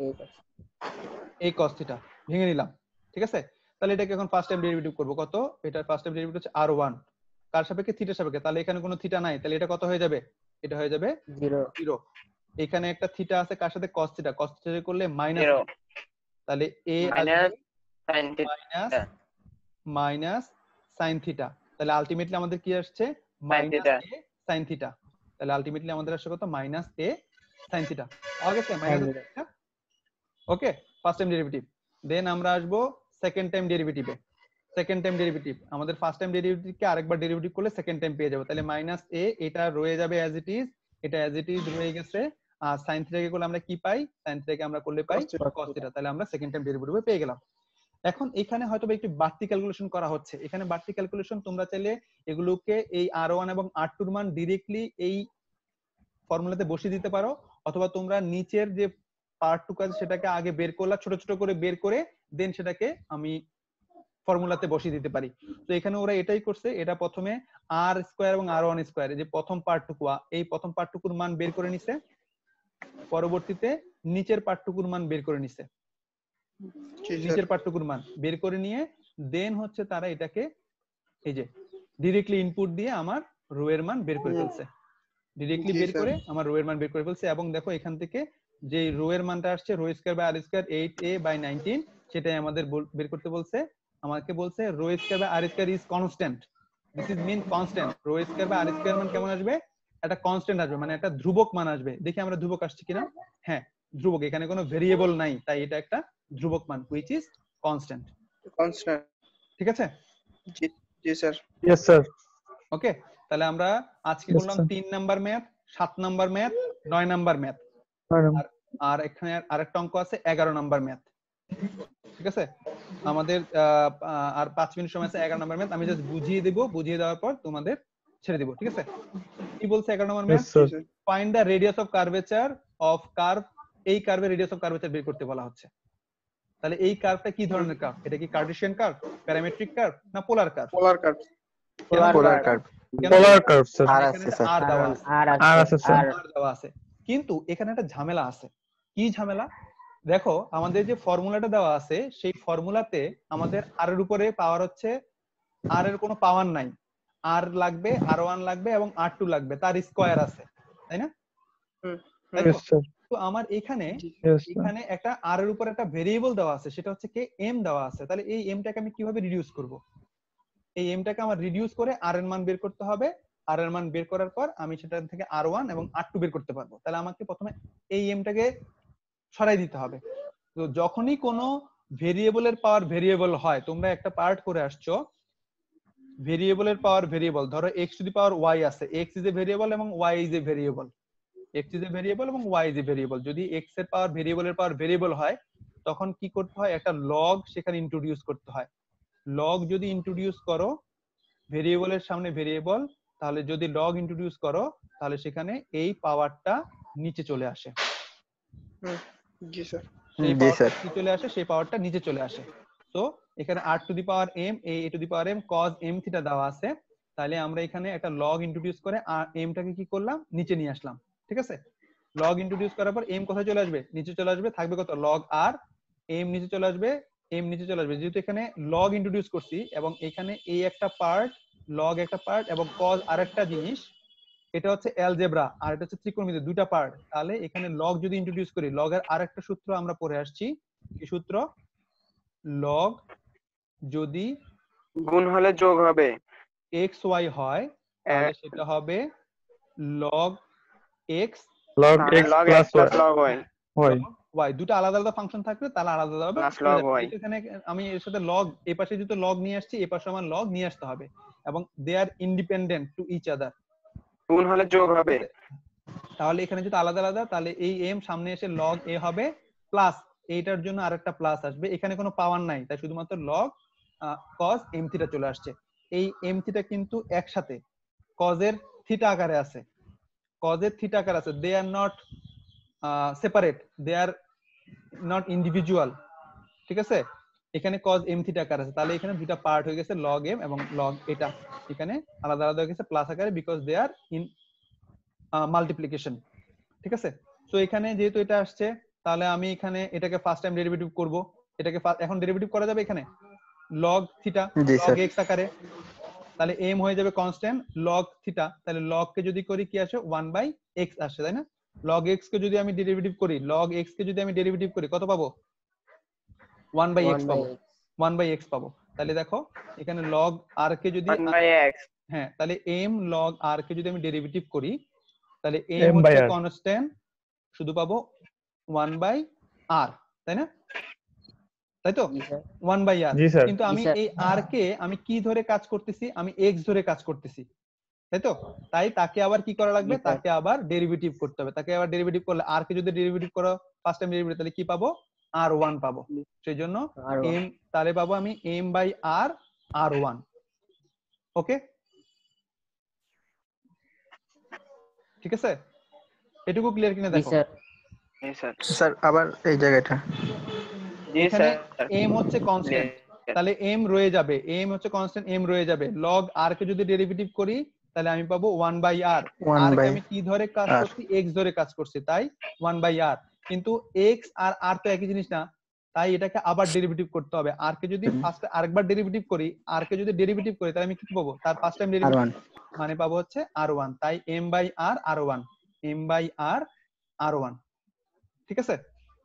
a cos theta, ভেঙে নিলাম। ঠিক আছে, তাহলে এটাকে এখন ফার্স্ট টাইম ডেরিভেটিভ করব। কত? এটা ফার্স্ট টাইম ডেরিভেটিভ হচ্ছে আর ওয়ান, কার সাপেক্ষে? থিটার সাপেক্ষে। তাহলে এখানে কোনো থিটা নাই, তাহলে এটা কত হয়ে যাবে? এটা হয়ে যাবে জিরো। জিরো। এখানে একটা থিটা আছে, কার সাথে? cos theta. cos থিটা করলে মাইনাস, তাহলে a minus sin theta minus minus sin theta. তাহলে আলটিমেটলি আমাদের কি আসছে? Minus a sin theta. তাহলে আলটিমেটলি আমাদের আসছে কত? Minus a sin theta. আগে আছে minus theta. Okay, first time derivative. Then আমরা আসবো সেকেন্ড টাইম ডেরিভেটিভে। সেকেন্ড টাইম ডেরিভেটিভ, আমাদের ফার্স্ট টাইম ডেরিভেটিভকে আরেকবার ডেরিভেটিভ করলে সেকেন্ড টাইম পেয়ে যাবো। তাহলে মাইনাস এ, এটা রয়ে যাবে অ্যাজ ইট ইজ, এটা অ্যাজ ইট ইজ রয়ে গেছে। আর sin থিটাকে করলে আমরা কি পাই? sin থিটাকে আমরা করলে পাই cos থিটা। তাহলে আমরা সেকেন্ড টাইম ডেরিভেটিভ পেয়ে গেলাম। এখন এখানে হয়তো একটু বাড়তি ক্যালকুলেশন করা হচ্ছে। এখানে বাড়তি ক্যালকুলেশন তোমরা চাইলে এগুলোকে এই আর ওয়ান এবং আর টু এর মান ডাইরেক্টলি এই ফর্মুলাতে বসিয়ে দিতে পারো, অথবা তোমরা নিচের যে পার্টটুকু আছে সেটাকে আগে বের করলা, ছোট ছোট করে বের করে দেন সেটাকে আমি ফর্মুলাতে বসিয়ে দিতে পারি। তো এখানে ওরা এটাই করছে, এটা প্রথমে আর স্কয়ার এবং আর ওয়ান স্কয়ার, এই যে প্রথম পার্টটুকু, এই প্রথম পার্টটুকুর মান বের করে নিছে, পরবর্তীতে নিচের পার্টটুকুর মান বের করে নিছে, নিচের পার্টটুকুর মান বের করে নিয়ে দেন হচ্ছে তারা এটাকে এই যে ডাইরেক্টলি ইনপুট দিয়ে আমার রো এর মান বের করে ফেলছে, ডাইরেক্টলি বের করে আমার রো এর মান বের করে ফেলছে। এবং দেখো এখান থেকে যে রো এর মানটা আসছে rho square by r square eight a by nineteen, সেটাই আমাদের বের করতে বলছে। আমাকে বলছে rho square by r square is constant, this is mean constant. Rho square by r square মান কেমন আসবে? একটা কনস্ট্যান্ট আসবে, মানে একটা ধ্রুবক মান আসবে। দেখি আমরা ধ্রুবক আসছে কিনা। হ্যাঁ, ধ্রুবক, এখানে কোনো ভেরিয়েবল নাই, তাই এটা একটা ধ্রুবক মান হুইচ ইজ কনস্ট্যান্ট। কনস্ট্যান্ট, ঠিক আছে? জি জি স্যার। Yes sir. ওকে, তাহলে আমরা আজকে করলাম তিন নাম্বার ম্যাথ, সাত নাম্বার ম্যাথ, নয় নাম্বার ম্যাথ, আর আর এখানে আরেকটা অঙ্ক আছে এগারো নাম্বার ম্যাথ। ঠিক আছে, আমাদের আর পাঁচ মিনিট সময় আছে এগারো নাম্বার ম্যাথ। আমি জাস্ট বুঝিয়ে দেব, বুঝিয়ে দেওয়ার পর তোমাদের ছেড়ে দিব। ঠিক আছে, কি বলছে এগারো number math? Find the radius of curvature of curve. এই কার্ভের রেডিয়াস অফ কার্ভেচার বের করতে বলা হচ্ছে। তাহলে এই কার্ভটা কি ধরনের কার্ভ? এটা কি কার্টেসিয়ান কার্ভ, প্যারামেট্রিক কার্ভ, না polar curve? Polar curve. Polar curve. Polar curve sir. আর আছে স্যার, আর দেওয়া আছে, আর আছে স্যার, আর দেওয়া আছে। কিন্তু এখানে একটা ঝামেলা আছে। কি ঝামেলা? দেখো আমাদের যে ফর্মুলাটা দেওয়া আছে সেই ফর্মুলাতে আমাদের আর এর উপরে পাওয়ার হচ্ছে, আর এর কোনো পাওয়ার নাই, আর লাগবে, আর ওয়ান লাগবে এবং আর টু লাগবে, তার স্কয়ার আছে, তাই না? তো আমার এখানে এখানে একটা আর এর উপর একটা ভেরিয়েবল দেওয়া আছে, সেটা হচ্ছে কি এম দেওয়া আছে। তাহলে এই এমটাকে আমি কিভাবে রিডিউস করব? এই এমটাকে আমার রিডিউস করে আর এর মান বের করতে হবে। আর এর মান বের করার পর আমি সেটা থেকে আর ওয়ান এবং আর টু বের করতে পারবো। তাহলে আমাকে প্রথমে এই এমটাকে সরাই দিতে হবে। তো যখনই কোনো ভেরিয়েবলের পাওয়ার ভেরিয়েবল হয়, তোমরা একটা পার্ট করে আসছো, ভেরিয়েবলের পাওয়ার ভেরিয়েবল, ধরো x to the power y আছে, x ইজ এ ভেরিয়েবল এবং y is a variable, x is a variable এবং y ইজ এ ভেরিয়েবল। যদি x এর পাওয়ার ভেরিয়েবলের পাওয়ার ভেরিয়েবল হয় তখন কি করতে হয়? একটা লগ সেখানে ইন্ট্রোডিউস করতে হয়। লগ যদি ইন্ট্রোডিউস করো ভেরিয়েবলের সামনে ভেরিয়েবল, তাহলে যদি লগ ইন্ট্রোডিউস করো তাহলে সেখানে এই পাওয়ারটা নিচে চলে আসে। জি স্যার, সেই পাওয়ারটা কি চলে আসে? সেই পাওয়ারটা নিচে চলে আসে। তো এখানে r to the power m, a to the power m cos m theta দেওয়া আছে। তাহলে আমরা এখানে একটা লগ ইন্ট্রোডিউস করে আর m টাকে কি করলাম? নিচে নিয়ে আসলাম। ঠিক আছে, লগ ইন্ট্রোডিউস করার পর m কোথায় চলে আসবে? নিচে চলে আসবে, থাকবে কত? log r, m নিচে চলে আসবে, m নিচে চলে আসবে। যেহেতু এখানে লগ ইন্ট্রোডিউস করছি এবং এখানে এই একটা পার্ট লগ একটা পার্ট এবং কজ আরেকটা জিনিস, এটা হচ্ছে অ্যালজেব্রা আর এটা হচ্ছে ত্রিকোণমিতি, দুইটা পার্ট। তাহলে এখানে লগ যদি ইন্ট্রোডিউস করি, লগের আরেকটা সূত্র আমরা পড়ে আসছি, কি সূত্র? লগ যদি গুণ হলে যোগ হবে, এক্স ওয়াই হয় তাহলে সেটা হবে log x log x log plus x plus y log y হয়। ওয়াই, দুটো আলাদা আলাদা ফাংশন থাকলে তাহলে আলাদা আলাদা Plus হয়ে log যাবে। y। এখানে আমি এর সাথে লগ, এই পাশে যেহেতু লগ নিয়ে আসছি, এই পাশে আমার লগ নিয়ে আসতে হবে এবং they are independent to each other. গুণ হলে যোগ হবে, তাহলে এখানে যদি আলাদা আলাদা, তাহলে এই এম সামনে এসে লগ এ হবে প্লাস এইটার জন্য আরেকটা প্লাস আসবে, এখানে কোনো পাওয়ার নাই তাই শুধুমাত্র লগ কজ এম থিটা চলে আসছে। এই এম থিটা কিন্তু একসাথে কজের থিটা আকারে আছে, কজের থিটা আকারে আছে, they are not separate, they are not individual, ঠিক আছে? এখানে কজ এম থিটা আকারে আছে, তাহলে এখানে দুটো পার্ট হয়ে গেছে লগ এম এবং লগ এটা এখানে আলাদা আলাদা হয়ে গেছে প্লাস আকারে, because they are in multiplication, ঠিক আছে? সো এখানে যেহেতু এটা আসছে, তাহলে আমি এখানে এটাকে ফার্স্ট টাইম ডেরিভেটিভ করব, এটাকে এখন ডেরিভেটিভ করা যাবে এখানে লগ থিটা লগ এক্স আকারে, তাহলে এম হয়ে যাবে কনস্ট্যান্ট লগ থিটা, তাহলে লগ কে যদি করি কি আসে ওয়ান বাই এক্স আসে, তাই না? লগ এক্স কে যদি আমি ডেরিভেটিভ করি, লগ এক্স কে যদি আমি ডেরিভেটিভ করি কত পাবো? ওয়ান বাই এক্স পাবো, ওয়ান বাই এক্স পাবো। তাহলে দেখো এখানে লগ আর কে যদি ওয়ান বাই এক্স, হ্যাঁ, তাহলে এম লগ আর কে যদি আমি ডেরিভেটিভ করি, তাহলে এম M by হচ্ছে R। কনস্ট্যান্ট, শুধু পাবো ওয়ান বাই আর, তাই না? তাই তো ওয়ান বাই আর। জি স্যার। কিন্তু আমি এই আর কে আমি কি ধরে কাজ করতেছি? আমি এক্স ধরে কাজ করতেছি, তাই তো? তাই তাকে আবার কি করা লাগবে? তাকে আবার ডেরিভেটিভ করতে হবে। তাকে আবার ডেরিভেটিভ করলে আর কে যদি ডেরিভেটিভ করো ফার্স্ট টাইম ডেরিভেটিভ, তাহলে কি পাবো? আর ওয়ান পাবো। সেই জন্য এম, তাহলে পাবো আমি m by r r one. Okay, ঠিক আছে? এটুকু ক্লিয়ার কিনা দেখো। স্যার আবার এই জায়গাটা, এখানে এম হচ্ছে কনস্ট্যান্ট, তাহলে এম রয়ে যাবে, এম হচ্ছে কনস্ট্যান্ট, এম রয়ে যাবে। লগ আর কে যদি ডেরিভেটিভ করি তাহলে আমি পাবো ওয়ান বাই আর। আর কে আমি কি ধরে কাজ করছি? এক্স ধরে কাজ করছি, তাই ওয়ান বাই আর। কিন্তু এক্স আর আর তো একই জিনিস না, তাই এটাকে আবার ডেরিভেটিভ করতে হবে। আর কে যদি ফার্স্ট আরেকবার ডেরিভেটিভ করি, আর কে যদি ডেরিভেটিভ করি তাহলে আমি কি পাবো? তার ফার্স্ট টাইম ডেরিভেটিভ মানে পাবো হচ্ছে আর ওয়ান, তাই m by r r one, m by r r one, ঠিক আছে?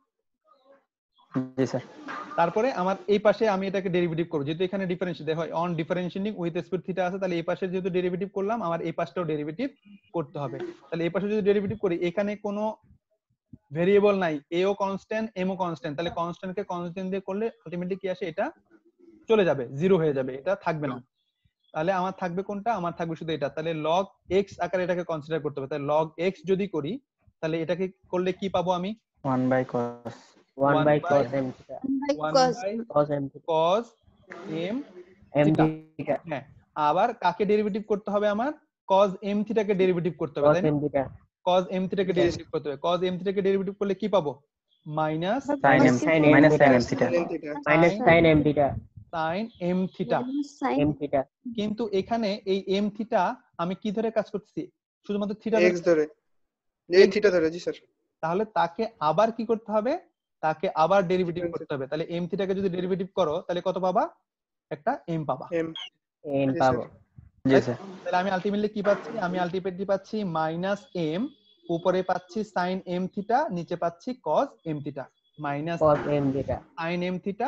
জি স্যার। তারপরে আমার এই পাশে আমি এটাকে ডেরিভেটিভ করব, যেহেতু এখানে ডিফারেন্সিয়েট দেখো on differentiating with speed theta আছে, তাহলে এই পাশে যেহেতু ডেরিভেটিভ করলাম, আমার এই পাশটাও ডেরিভেটিভ করতে হবে। তাহলে এই পাশে যদি ডেরিভেটিভ করি, এখানে কোনো ভেরিয়েবল নাই, এ ও কনস্ট্যান্ট এম ও কনস্ট্যান্ট, তাহলে কনস্ট্যান্ট কে কনস্ট্যান্ট দিয়ে করলে আলটিমেটলি কি আসে? এটা চলে যাবে, জিরো হয়ে যাবে, এটা থাকবে না। তাহলে আমার থাকবে কোনটা? আমার থাকবে শুধু এটা। তাহলে লগ এক্স আকারে এটাকে কনসিডার করতে হবে। তাহলে লগ এক্স যদি করি তাহলে এটাকে করলে কি পাবো আমি? One by cos, one by cos m theta, one by cos m theta, cos m m theta। theta, হ্যাঁ, আবার কাকে ডেরিভেটিভ করতে হবে? আমার cos m theta কে ডেরিভেটিভ করতে হবে, cos তাই না? m theta, cos m theta কে ডেরিভেটিভ করতে হবে। cos m theta কে ডেরিভেটিভ করলে কি পাবো? Minus sin m sin m মাইনাস sin m theta, theta, minus sin m theta, sin m theta। m theta, কিন্তু এখানে এই m theta আমি কি ধরে কাজ করতেছি? শুধুমাত্র থিটা এক্স ধরে, এই থিটা ধরে। জি স্যার। তাহলে তাকে আবার কি করতে হবে? তাকে আবার ডেরিভেটিভ করতে হবে। তাহলে m theta কে যদি ডেরিভেটিভ করো তাহলে কত পাবা? একটা m পাবা। এম n পাবো। জি স্যার। তাহলে আমি আলটিমেটলি কি পাচ্ছি? আমি আলটিমেটলি পাচ্ছি মাইনাস m, উপরে পাচ্ছি sin m থিটা, নিচে পাচ্ছি cos m theta, minus cos m theta, sin m theta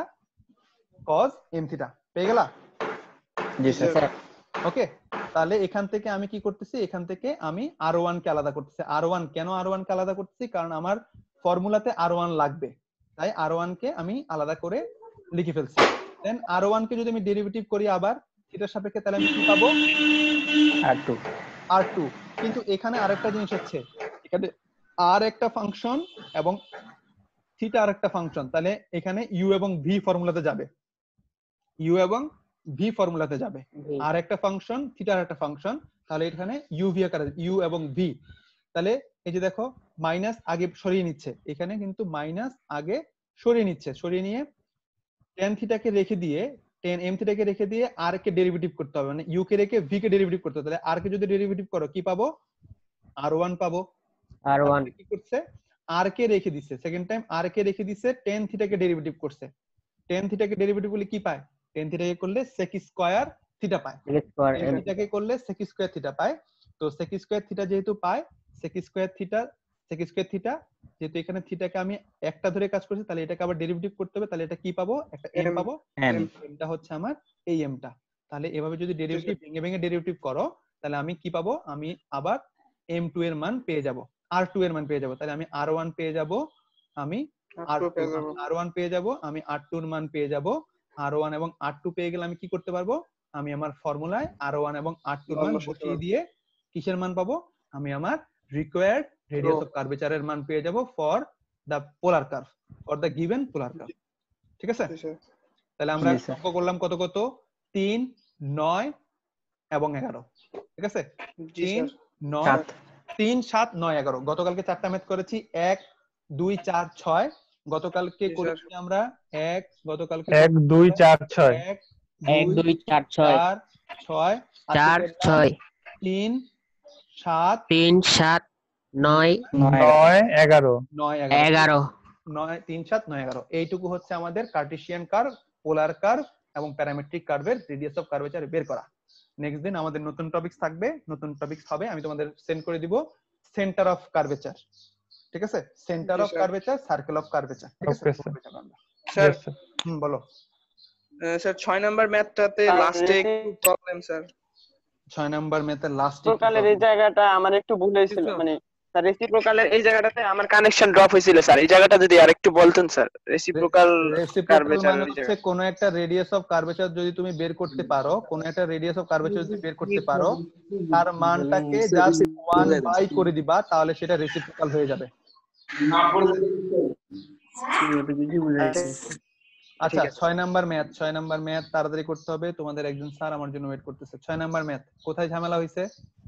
cos m theta. পেয়ে গেলা? জি স্যার। ওকে, তাহলে এখান থেকে আমি কি করতেছি? এখান থেকে আমি আর ওয়ান কে আলাদা করতেছি। আর ওয়ান কেন আর ওয়ান কে আলাদা করতেছি? কারণ আমার ফর্মুলাতে আর ওয়ান লাগবে, তাই আর ওয়ান কে আমি আলাদা করে লিখে ফেলছি। দেন আর ওয়ান কে যদি আমি ডেরিভেটিভ করি আবার থিটার সাপেক্ষে, তাহলে আমি কি পাবো? R two, r two. কিন্তু এখানে আরেকটা জিনিস হচ্ছে, এখানে আর একটা ফাংশন এবং থিটা আরেকটা ফাংশন, তাহলে এখানে ইউ এবং ভি ফর্মুলাতে যাবে, ইউ এবং ভি ফর্মুলাতে যাবে। আর একটা ফাংশন থিটা আর একটা ফাংশন, তাহলে এখানে ইউ ভি আকারে ইউ এবং ভি। তাহলে এই যে দেখো মাইনাস আগে সরিয়ে নিচ্ছে, এখানে কিন্তু মাইনাস আগে সরিয়ে নিচ্ছে, সরিয়ে নিয়ে tan থিটাকে রেখে দিয়ে tan m থিটাকে রেখে দিয়ে আর কে ডেরিভেটিভ করতে হবে, মানে ইউ কে রেখে ভি কে ডেরিভেটিভ করতে হবে। তাহলে আর কে যদি ডেরিভেটিভ করো কি পাবো? আর ওয়ান পাবো। আর ওয়ান কি করছে? আর কে রেখে দিচ্ছে, সেকেন্ড টাইম আর কে রেখে দিচ্ছে, tan থিটাকে ডেরিভেটিভ করছে। tan থিটাকে ডেরিভেটিভ করলে কি পায়? tan থিটাকে করলে sec স্কয়ার থিটা পায়। sec square m m থিটাকে করলে sec স্কয়ার থিটা পায়। তো sec স্কয়ার থিটা যেহেতু পায়, sec square theta sec square theta যেহেতু এখানে থিটাকে আমি একটা ধরে কাজ করছি, তাহলে এটাকে আবার ডেরিভেটিভ করতে হবে, তাহলে এটা কি পাবো? একটা m M, পাবো। M mটা হচ্ছে আমার এই mটা। তাহলে এভাবে যদি ডেরিভেটিভ ভেঙে ভেঙে ডেরিভেটিভ করো, তাহলে আমি কি পাবো? আমি আবার এম টু এর মান পেয়ে যাব, আর টু এর মান পেয়ে যাব। তাহলে আমি আর ওয়ান পেয়ে যাব, আমি আর R two টু পেয়ে যাবো। আর ওয়ান পেয়ে যাব, আমি আর টু এর মান পেয়ে যাব। আর ওয়ান এবং আর টু পেয়ে গেলে আমি কি করতে পারবো? আমি আমার ফর্মুলায় আর ওয়ান এবং আর টু এর মান মান বসাতে বসিয়ে পারবো। দিয়ে কিসের মান পাবো? আমি আমার রিকোয়ার্ড রেডিয়াস Rho। অফ কার্ভেচারের মান পেয়ে যাব for the polar curve, for the given polar curve. ঠিক আছে? জি স্যার। তাহলে আমরা জি স্যার অঙ্ক করলাম কত কত? তিন, নয় এবং এগারো। ঠিক আছে? জি তিন, স্যার। নয়, সাত তিন, সাত, নয়, এগারো। গতকালকে চারটা ম্যাথ করেছি, এক, দুই, চার, ছয়। গতকালকে জি স্যার। করেছি আমরা এক, গতকালকে এক দুই চার ছয় এক, এক দুই, দুই চার ছয় চার, ছয়, আজকে চার করলাম ছয় তিন, সাত, তিন সাত নয় নয় নয় এগারো নয়, এগারো। এগারো নয়, তিন, সাত, নয়, এগারো। এইটুকু হচ্ছে আমাদের কার্টেসিয়ান কার্ভ, পোলার কার্ভ এবং প্যারামেট্রিক কার্ভের রেডিয়াস অফ কার্ভেচার বের করা। নেক্সট দিন আমাদের নতুন টপিকস থাকবে, নতুন টপিকস হবে, আমি তোমাদের সেন্ড করে দিব। সেন্টার অফ কার্ভেচার, ঠিক আছে? সেন্টার জি of sir. Curvature, circle of curvature, ঠিক আছে? Okay sir. Sir yes sir hmm, বলো। আহ, স্যার ছয় নাম্বার ম্যাথটাতে স্যার, লাস্টে রেসি- একটু প্রবলেম স্যার। ছয় নাম্বার মেথের লাস্ট প্রকালের এই জায়গাটা আমার একটু ভুল হয়েছিল, কিছু? মানে স্যার রেসিপ্রোকালের এই জায়গাটাতে আমার কানেকশন ড্রপ হয়েছিল স্যার, এই জায়গাটা যদি আরেকটু বলতেন স্যার। রেসিপ্রোকাল রেসিপ্রোকাল কার্ভেচার মানে এই হচ্ছে জায়গা। কোন একটা রেডিয়াস অফ কার্ভেচার যদি তুমি বের করতে পারো, কোন একটা রেডিয়াস অফ কার্ভেচার যদি বের করতে পারো, তার মানটাকে জাস্ট ওয়ান বাই করে দিবা, তাহলে সেটা রেসিপ্রোকাল হয়ে যাবে। আচ্ছা, ছয় নাম্বার ম্যাথ, ছয় নাম্বার ম্যাথ তাড়াতাড়ি করতে হবে, তোমাদের একজন স্যার আমার জন্য ওয়েট করতেছে। ছয় নাম্বার ম্যাথ কোথায় ঝামেলা হয়েছে?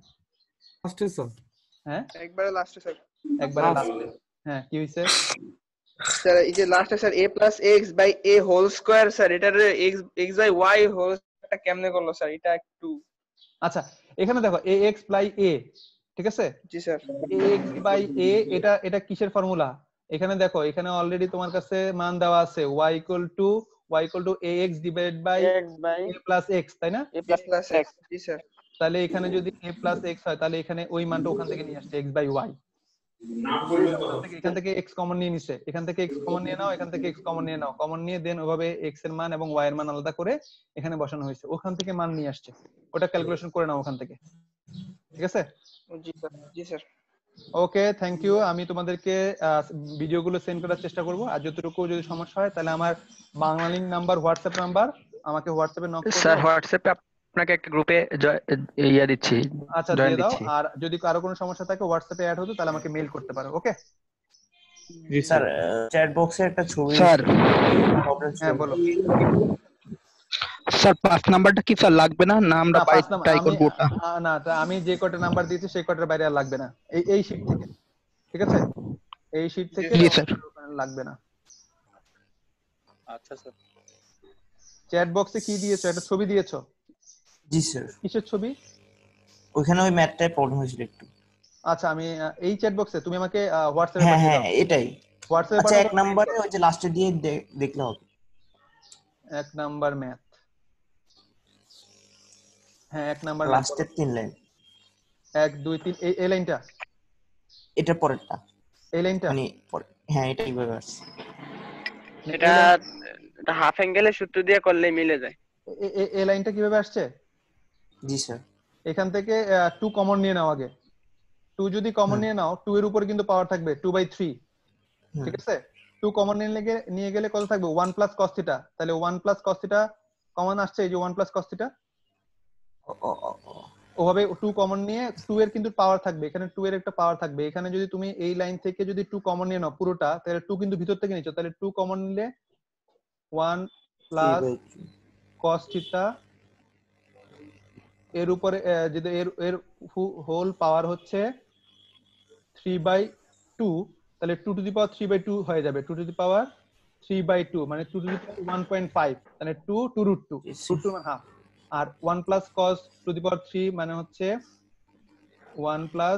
হ্যাঁ, একবারে লাস্টে স্যার। একবারে লাস্টে। হ্যাঁ, কি হয়েছে? স্যার এই যে লাস্টে sir a plus x by a whole square sir, এটার x x by y whole স্কয়ারটা কেমনে করলো স্যার? এটা একটু। আচ্ছা, এখানে দেখো ax বাই a, ঠিক আছে? জি স্যার। ax বাই a, এটা এটা কিসের ফর্মুলা? এখানে দেখো, এখানে অলরেডি তোমার কাছে মান দেওয়া আছে y equal to y equal to ax divide by x by a plus x, তাই না? a a plus plus x। x। জি স্যার। তাহলে এখানে যদি a প্লাস x হয়, তাহলে এখানে ওই মানটা ওখান থেকে নিয়ে আসছে x বাই y। এখান থেকে x কমন নিয়ে নিছে, এখান থেকে x কমন নিয়ে নাও, এখান থেকে x কমন নিয়ে নাও, কমন নিয়ে দেন ওভাবে x এর মান এবং y এর মান আলাদা করে এখানে বসানো হয়েছে, ওখান থেকে মান নিয়ে আসছে, ওটা ক্যালকুলেশন করে নাও ওখান থেকে। ঠিক আছে? জি স্যার। জি স্যার। ওকে, থ্যাংক ইউ। আমি তোমাদেরকে ভিডিওগুলো সেন্ড করার চেষ্টা করব, আর যতটুকু যদি সমস্যা হয় তাহলে আমার Bangla link number, WhatsApp number, আমাকে হোয়াটসঅ্যাপে নক করো। স্যার হোয়াটসঅ্যাপে আপনাকে একটা গ্রুপে ইয়া দিচ্ছি, আচ্ছা, জয়েন দিয়ে দাও। দিচ্ছি। আর যদি কারো কোনো সমস্যা থাকে হোয়াটসঅ্যাপে অ্যাড হতে, তাহলে আমাকে মেইল করতে পারো। ওকে স্যার চ্যাট বক্সে একটা ছবি স্যার হ্যাঁ, বলো। স্যার পাঁচ নাম্বারটা কি স্যার লাগবে না, না আমরা না, পাঁচ নাম্বার ট্রাই আমি করবো ওটা? আ, না, তা আমি যে কটা নাম্বার দিয়েছি সেই কটার বাইরে আর লাগবে না, এই এই শীট থেকে। ঠিক আছে? এই শীট থেকে জি স্যার। লাগবে না। আচ্ছা স্যার। চ্যাট বক্সে কি দিয়েছো? একটা ছবি দিয়েছো? জি স্যার, কিসের ছবি? ওখানে ওই ম্যাথটাই প্রবলেম হয়েছিল একটু। আচ্ছা, আমি আহ, এই চ্যাট বক্সে তুমি আমাকে হোয়াটসঅ্যাপে হ্যাঁ পাঠিয়ে হ্যাঁ দাও। এটাই। হোয়াটসঅ্যাপে আচ্ছা পাঠাও এক নম্বরে ওই যে লাস্টে দিয়ে দে- দেখলে হবে। এক নাম্বার ম্যাথ। হ্যাঁ, এক নাম্বার ম্যাথ। লাস্টের তিন লাইন, এক দুই তিন, এই এই লাইনটা, এটা পরেরটা, এই লাইনটা মানে পরে- হ্যাঁ এটা এইভাবে আসছে। এটা এটা হাফ অ্যাঙ্গেলের সূত্র দিয়ে করলে মিলে যায়। এ- এ- এই লাইনটা কিভাবে আসছে? জি স্যার। এখান থেকে টু কমন নিয়ে নাও আগে। টু যদি কমন নিয়ে নাও, টু এর উপরে কিন্তু পাওয়ার থাকবে টু বাই থ্রি। হুম। ঠিক আছে? টু কমন নিয়ে গেলে নিয়ে গেলে কত থাকবে? One plus cos theta. তাহলে one plus cos theta common আসছে, এই যে ওয়ান প্লাস কস থিটা। ও- ও- ও- ও। ওভাবে টু কমন নিয়ে টু এর কিন্তু পাওয়ার থাকবে, এখানে টু এর একটা পাওয়ার থাকবে। এখানে যদি তুমি এই লাইন থেকে যদি টু কমন নিয়ে নাও পুরোটা, তাহলে টু কিন্তু ভিতর থেকে নিচ্ছ, তাহলে টু কমন নিলে one plus Three by three। Cos theta এর উপরে আহ, যদি এর এর হোল পাওয়ার হচ্ছে থ্রি বাই টু, তাহলে two to the power three by two হয়ে যাবে। Two to the power three by two মানে two to the power one point five, তাহলে two two root two, root two মানে half. আর one plus cos to the power three মানে হচ্ছে one plus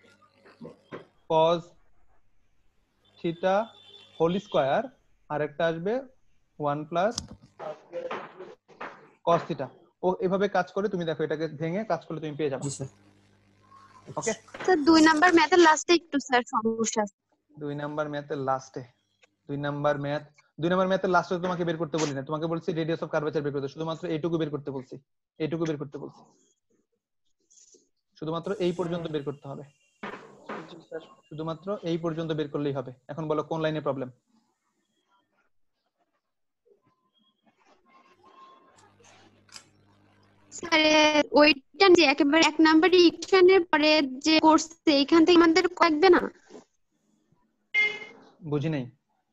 cos theta whole square, আর একটা আসবে one plus cos theta. ও এভাবে কাজ করে, তুমি দেখো এটাকে ভেঙে কাজ করলে তুমি পেয়ে যাবে। ওকে স্যার দুই নাম্বার ম্যাথের লাস্টে একটু স্যার সমস্যা আছে। দুই নাম্বার ম্যাথের লাস্টে দুই নাম্বার ম্যাথ দুই নাম্বার ম্যাথের লাস্টে তোমাকে বের করতে বলি না, তোমাকে বলছি রেডিয়াস অফ কার্ভেচার বের করতে, শুধুমাত্র এইটুকু বের করতে বলছি, এইটুকু বের করতে বলছি, শুধুমাত্র এই পর্যন্ত বের করতে হবে, শুধুমাত্র এই পর্যন্ত বের করলেই হবে। এখন বলো কোন লাইনে প্রবলেম? স্যার ওইটা যে একেবারে এক নাম্বার ইকুয়েশনের পরে যে করছে এখান থেকে আমাদের লাগবে না? বুঝি নাই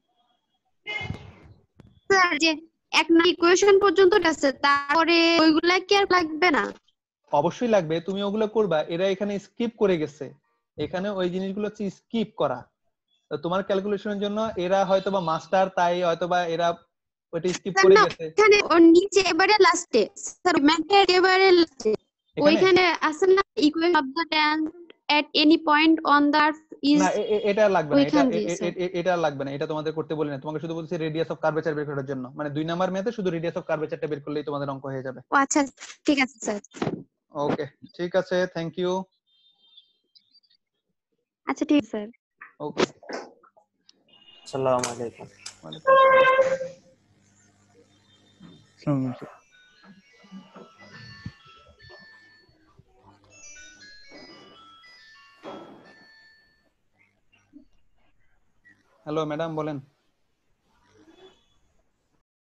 স্যার যে এক নাম্বার ইকুয়েশন পর্যন্ত আছে তারপরে ওইগুলা কি আর লাগবে না? অবশ্যই লাগবে, তুমি ওগুলো করবা। এরা এখানে স্কিপ করে গেছে, এখানে ওই জিনিসগুলো হচ্ছে স্কিপ করা। তো তোমার ক্যালকুলেশনের জন্য এরা হয়তোবা মাস্টার, তাই হয়তোবা এরা ওইটা স্কিপ করে গেছে। এখানে ওর নিচে এবারে লাস্টে স্যার ম্যাথের এবারে লাস্টে ওইখানে আছে না equation of the tan at any point on the earth is না এটা লাগবে না, এটা এটা লাগবে না, এটা তোমাদের করতে বলি না, তোমাকে শুধু বলছি রেডিয়াস অফ কার্ভেচার বের করার জন্য, মানে দুই নাম্বার ম্যাথে শুধু রেডিয়াস অফ কার্ভেচারটা বের করলেই তোমাদের অঙ্ক হয়ে যাবে। ও আচ্ছা ঠিক আছে স্যার। ওকে ঠিক আছে, থ্যাংক ইউ। আচ্ছা ঠিক আছে স্যার। ওকে আসসালামু আলাইকুম। হ্যালো ম্যাডাম বলেন।